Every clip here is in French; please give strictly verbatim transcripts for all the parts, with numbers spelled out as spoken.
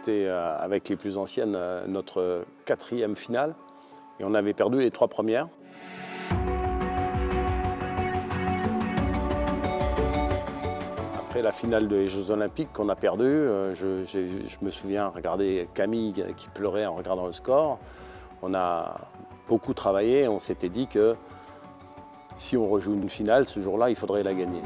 C'était euh, avec les plus anciennes euh, notre quatrième finale et on avait perdu les trois premières. Après la finale des Jeux Olympiques qu'on a perdu, euh, je, je me souviens regarder Camille qui pleurait en regardant le score. On a beaucoup travaillé, on s'était dit que si on rejoue une finale, ce jour-là, il faudrait la gagner.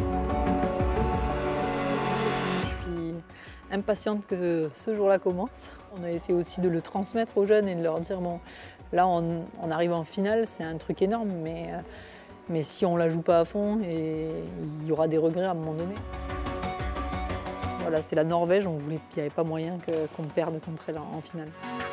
Je suis impatiente que ce jour-là commence. On a essayé aussi de le transmettre aux jeunes et de leur dire, bon, là, on, on arrive en finale, c'est un truc énorme, mais, mais si on ne la joue pas à fond, et il y aura des regrets à un moment donné. Voilà, c'était la Norvège, on voulait, il n'y avait pas moyen qu'on perde contre elle en, en finale.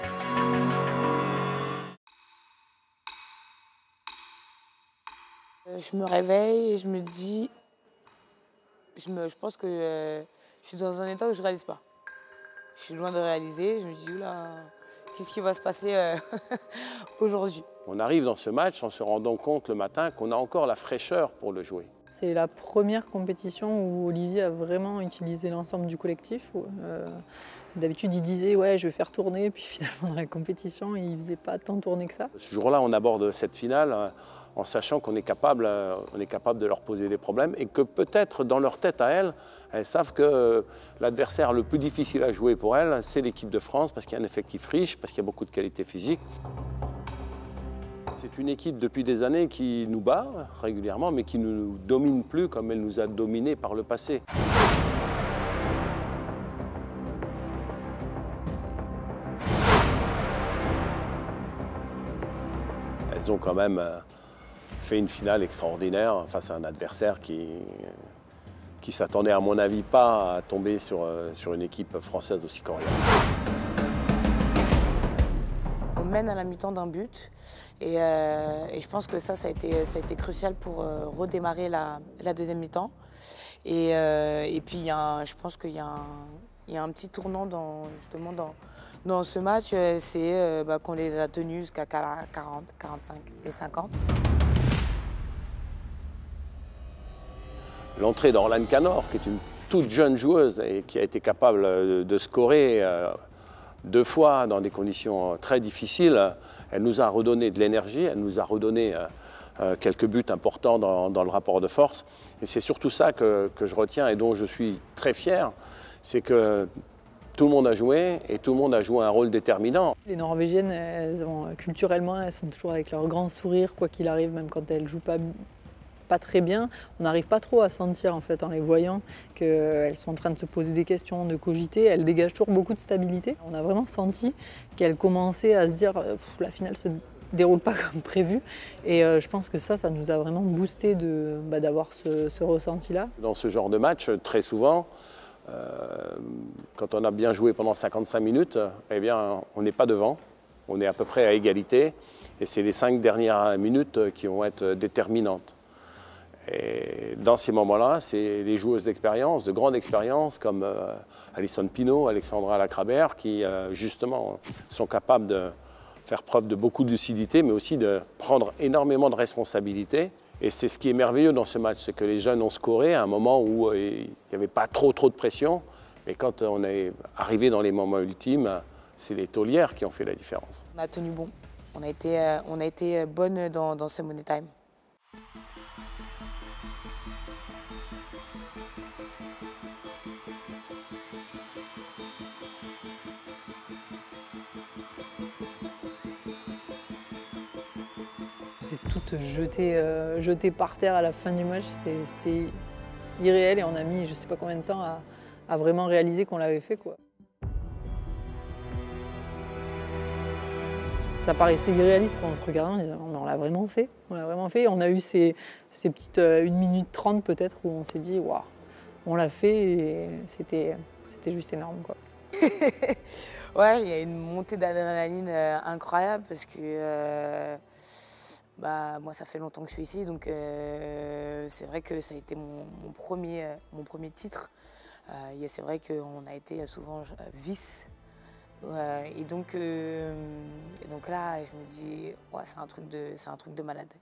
Je me réveille et je me dis, je, me, je pense que euh, je suis dans un état où je ne réalise pas. Je suis loin de réaliser, je me dis, oula, qu'est-ce qui va se passer euh, aujourd'hui? On arrive dans ce match en se rendant compte le matin qu'on a encore la fraîcheur pour le jouer. C'est la première compétition où Olivier a vraiment utilisé l'ensemble du collectif. Euh, D'habitude, il disait « ouais, je vais faire tourner », puis finalement, dans la compétition, il ne faisait pas tant tourner que ça. Ce jour-là, on aborde cette finale en sachant qu'on est capable, on est capable de leur poser des problèmes et que peut-être dans leur tête à elles, elles savent que l'adversaire le plus difficile à jouer pour elles, c'est l'équipe de France parce qu'il y a un effectif riche, parce qu'il y a beaucoup de qualité physique. C'est une équipe depuis des années qui nous bat régulièrement, mais qui ne nous domine plus comme elle nous a dominés par le passé. Elles ont quand même fait une finale extraordinaire face à un adversaire qui, qui s'attendait, à mon avis, pas à tomber sur, sur une équipe française aussi coriace. On mène à la mi-temps d'un but et, euh, et je pense que ça, ça a été, ça a été crucial pour euh, redémarrer la, la deuxième mi-temps. Et, euh, et puis, il y a un, je pense qu'il y, y a un petit tournant dans, justement dans, dans ce match, c'est euh, bah, qu'on les a tenus jusqu'à quarante, quarante-cinq et cinquante. L'entrée d'Orlane Canor, qui est une toute jeune joueuse et qui a été capable de, de scorer euh, deux fois dans des conditions très difficiles, elle nous a redonné de l'énergie, elle nous a redonné euh, quelques buts importants dans, dans le rapport de force. Et c'est surtout ça que, que je retiens et dont je suis très fier, c'est que tout le monde a joué et tout le monde a joué un rôle déterminant. Les Norvégiennes, elles ont, culturellement, elles sont toujours avec leur grand sourire, quoi qu'il arrive, même quand elles ne jouent pas, pas très bien. On n'arrive pas trop à sentir, en fait, en les voyant, qu'elles sont en train de se poser des questions, de cogiter. Elles dégagent toujours beaucoup de stabilité. On a vraiment senti qu'elles commençaient à se dire « la finale se déroule pas comme prévu ». Et euh, je pense que ça, ça nous a vraiment boosté de, bah, d'avoir ce, ce ressenti-là. Dans ce genre de match, très souvent, Euh, quand on a bien joué pendant cinquante-cinq minutes, eh bien, on n'est pas devant, on est à peu près à égalité et c'est les cinq dernières minutes qui vont être déterminantes. Et dans ces moments-là, c'est les joueuses d'expérience, de grande expérience comme euh, Alison Pinault, Alexandra Lacrabert qui euh, justement sont capables de faire preuve de beaucoup de lucidité mais aussi de prendre énormément de responsabilités. Et c'est ce qui est merveilleux dans ce match, c'est que les jeunes ont scoré à un moment où euh, il n'y avait pas trop trop de pression. Mais quand on est arrivé dans les moments ultimes, c'est les taulières qui ont fait la différence. On a tenu bon. On a été, euh, on a été bonne dans, dans ce Money Time. C'est tout jeté, euh, jeté par terre à la fin du match, c'était irréel et on a mis je sais pas combien de temps à, à vraiment réaliser qu'on l'avait fait, quoi. Ça paraissait irréaliste quand on se regardait, on disait mais on l'a vraiment fait, on l'a vraiment fait. On a eu ces, ces petites euh, une minute trente peut-être où on s'est dit waouh, on l'a fait et c'était c'était juste énorme, quoi. Ouais, il y a une montée d'adrénaline euh, incroyable parce que euh, bah, moi, ça fait longtemps que je suis ici, donc euh, c'est vrai que ça a été mon, mon, premier, euh, mon premier titre. Euh, c'est vrai qu'on a été souvent euh, vice. Euh, et, donc, euh, et donc là, je me dis, ouais, c'est un truc de, c'est un truc de malade.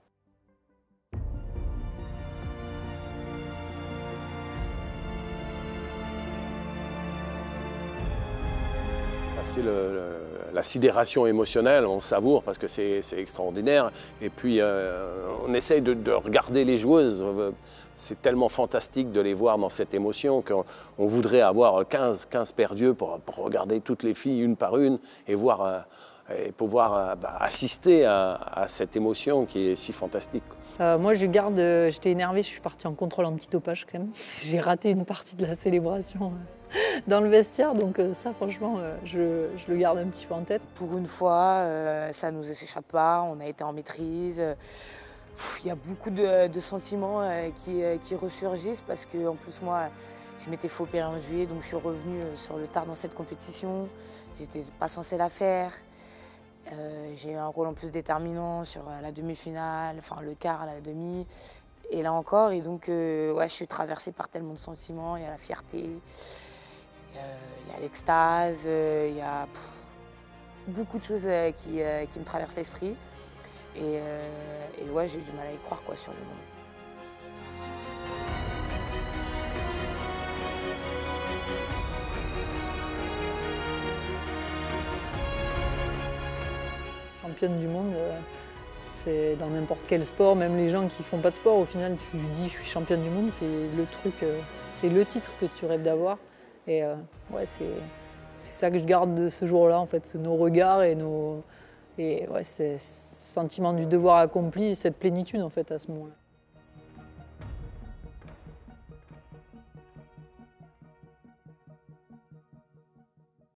c'est le, le, la sidération émotionnelle, on savoure parce que c'est extraordinaire. Et puis euh, on essaye de, de regarder les joueuses. C'est tellement fantastique de les voir dans cette émotion qu'on on voudrait avoir quinze, quinze paires d'yeux pour, pour regarder toutes les filles une par une et, voir, euh, et pouvoir euh, bah, assister à, à cette émotion qui est si fantastique. Euh, moi, je garde, euh, j'étais énervée, je suis partie en contrôle antidopage quand même. J'ai raté une partie de la célébration euh, dans le vestiaire, donc euh, ça, franchement, euh, je, je le garde un petit peu en tête. Pour une fois, euh, ça ne nous échappe pas, on a été en maîtrise. Il y a beaucoup de, de sentiments euh, qui, euh, qui ressurgissent parce que, en plus, moi, je m'étais fait opérer en juillet, donc je suis revenue sur le tard dans cette compétition. J'étais pas censée la faire. Euh, j'ai eu un rôle en plus déterminant sur la demi-finale, enfin le quart à la demi, et là encore. Et donc, euh, ouais, je suis traversée par tellement de sentiments. Il y a la fierté, il y a l'extase, il y a pff, beaucoup de choses qui, euh, qui me traversent l'esprit. Et, euh, et ouais, j'ai eu du mal à y croire quoi, sur le moment. Championne du monde, c'est dans n'importe quel sport, même les gens qui font pas de sport, au final tu dis je suis championne du monde, c'est le truc, c'est le titre que tu rêves d'avoir. Et euh, ouais, c'est ça que je garde de ce jour-là en fait, nos regards et nos et ouais, c'est ce sentiment du devoir accompli, cette plénitude en fait à ce moment-là.